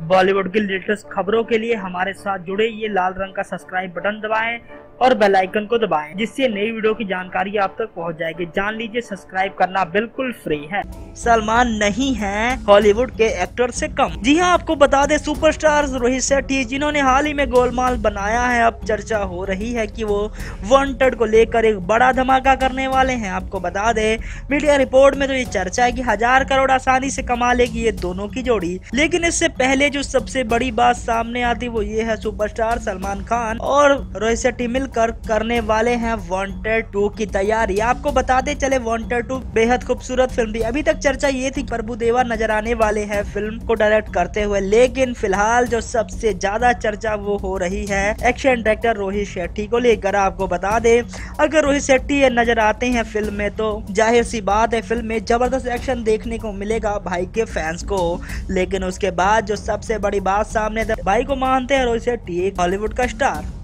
बॉलीवुड की लेटेस्ट खबरों के लिए हमारे साथ जुड़े, ये लाल रंग का सब्सक्राइब बटन दबाएं और बेल आइकन को दबाएं, जिससे नई वीडियो की जानकारी आप तक पहुंच जाएगी। जान लीजिए, सब्सक्राइब करना बिल्कुल फ्री है। सलमान नहीं है हॉलीवुड के एक्टर से कम। जी हां, आपको बता दें, सुपरस्टार रोहित शेट्टी, जिन्होंने हाल ही में गोलमाल बनाया है, अब चर्चा हो रही है कि वो वांटेड को लेकर एक बड़ा धमाका करने वाले हैं। आपको बता दें, मीडिया रिपोर्ट में तो ये चर्चा है कि 1000 करोड़ आसानी से कमा लेगी ये दोनों की जोड़ी। लेकिन इससे पहले जो सबसे बड़ी बात सामने आती वो ये है, सुपरस्टार सलमान खान और रोहित शेट्टी मिलकर करने वाले हैं वांटेड 2 की तैयारी। आपको बताते चले, वांटेड 2 बेहद खूबसूरत फिल्म थी। अभी तक चर्चा ये थी प्रभुदेवा नजर आने वाले हैं फिल्म को डायरेक्ट करते हुए, लेकिन फिलहाल जो सबसे ज्यादा चर्चा वो हो रही है एक्शन डायरेक्टर रोहित शेट्टी को लेकर। आपको बता दे, अगर रोहित शेट्टी नजर आते हैं फिल्म में तो जाहिर सी बात है फिल्म में जबरदस्त एक्शन देखने को मिलेगा भाई के फैंस को। लेकिन उसके बाद जो सबसे बड़ी बात सामने, भाई को मानते हैं रोहित शेट्टी एक हॉलीवुड का स्टार।